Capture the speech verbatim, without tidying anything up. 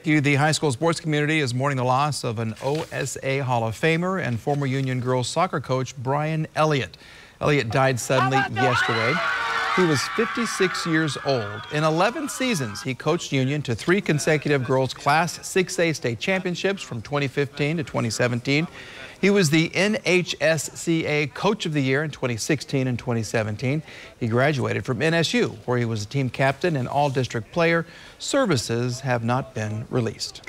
The high school sports community is mourning the loss of an O S A Hall of Famer and former Union girls soccer coach Brian Elliott. Elliott died suddenly yesterday. He was fifty-six years old. In eleven seasons, he coached Union to three consecutive girls Class six A state championships from twenty fifteen to twenty seventeen. He was the N H S C A Coach of the Year in twenty sixteen and twenty seventeen. He graduated from N S U, where he was a team captain and all-district player. Services have not been released.